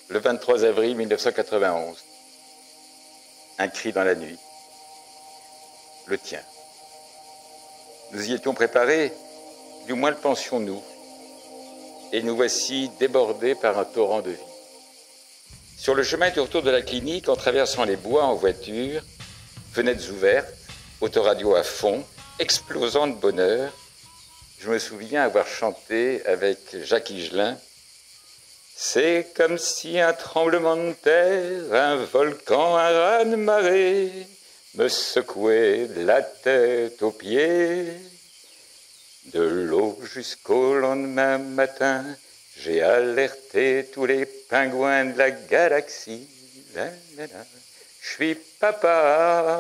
le 23 avril 1991. Un cri dans la nuit. Le tien. Nous y étions préparés, du moins le pensions-nous. Et nous voici débordés par un torrent de vie. Sur le chemin du retour de la clinique, en traversant les bois en voiture, fenêtres ouvertes, autoradio à fond, explosant de bonheur, je me souviens avoir chanté avec Jacques Higelin. C'est comme si un tremblement de terre, un volcan, un raz-de-marée me secouait de la tête aux pieds. De l'aube jusqu'au lendemain matin, j'ai alerté tous les pingouins de la galaxie. Je suis papa.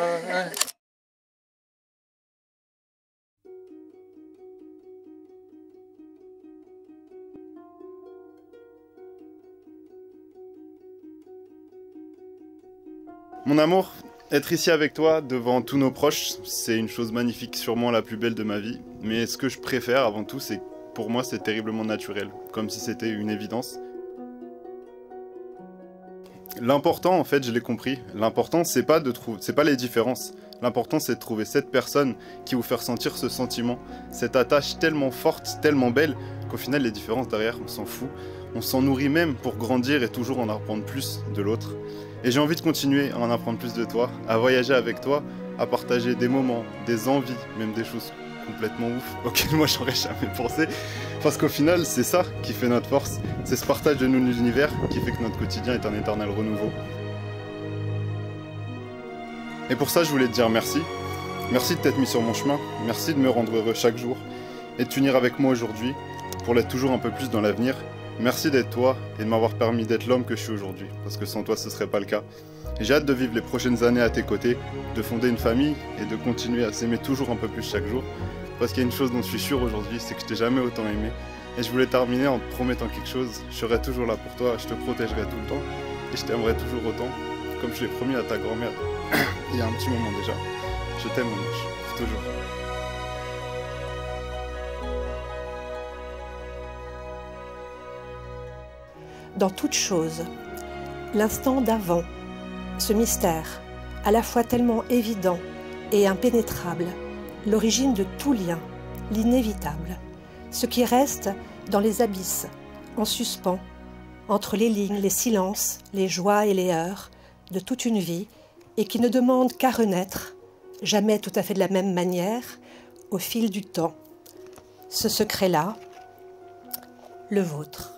Mon amour, être ici avec toi, devant tous nos proches, c'est une chose magnifique, sûrement la plus belle de ma vie. Mais ce que je préfère avant tout, c'est que pour moi, c'est terriblement naturel, comme si c'était une évidence. L'important, en fait, je l'ai compris, l'important, c'est pas les différences. L'important, c'est de trouver cette personne qui vous fait ressentir ce sentiment, cette attache tellement forte, tellement belle, qu'au final, les différences derrière, on s'en fout. On s'en nourrit même pour grandir et toujours en apprendre plus de l'autre. Et j'ai envie de continuer à en apprendre plus de toi, à voyager avec toi, à partager des moments, des envies, même des choses complètement ouf auxquelles moi j'aurais jamais pensé. Parce qu'au final, c'est ça qui fait notre force. C'est ce partage de nos univers qui fait que notre quotidien est un éternel renouveau. Et pour ça, je voulais te dire merci. Merci de t'être mis sur mon chemin. Merci de me rendre heureux chaque jour. Et de t'unir avec moi aujourd'hui pour l'être toujours un peu plus dans l'avenir. Merci d'être toi et de m'avoir permis d'être l'homme que je suis aujourd'hui, parce que sans toi ce serait pas le cas. J'ai hâte de vivre les prochaines années à tes côtés, de fonder une famille et de continuer à s'aimer toujours un peu plus chaque jour, parce qu'il y a une chose dont je suis sûr aujourd'hui, c'est que je t'ai jamais autant aimé. Et je voulais terminer en te promettant quelque chose, je serai toujours là pour toi, je te protégerai tout le temps, et je t'aimerai toujours autant, comme je l'ai promis à ta grand-mère il y a un petit moment déjà. Je t'aime mon ange, pour toujours. Dans toute chose, l'instant d'avant, ce mystère, à la fois tellement évident et impénétrable, l'origine de tout lien, l'inévitable, ce qui reste dans les abysses, en suspens, entre les lignes, les silences, les joies et les heures de toute une vie, et qui ne demande qu'à renaître, jamais tout à fait de la même manière, au fil du temps. Ce secret-là, le vôtre.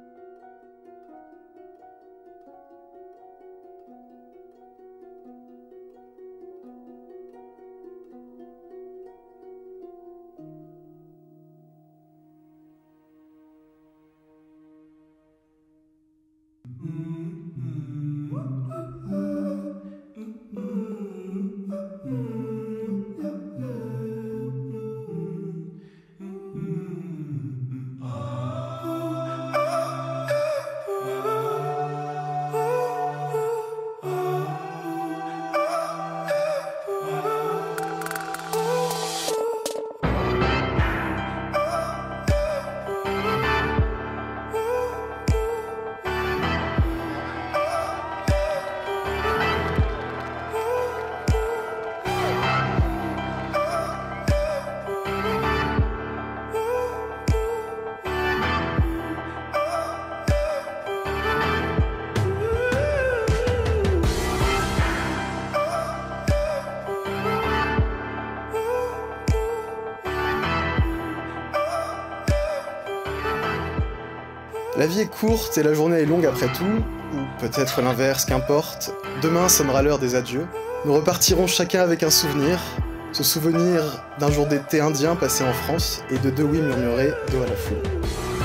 La vie est courte et la journée est longue après tout, ou peut-être l'inverse, qu'importe. Demain sonnera l'heure des adieux. Nous repartirons chacun avec un souvenir, ce souvenir d'un jour d'été indien passé en France et de deux oui murmurés d'eau à la foule.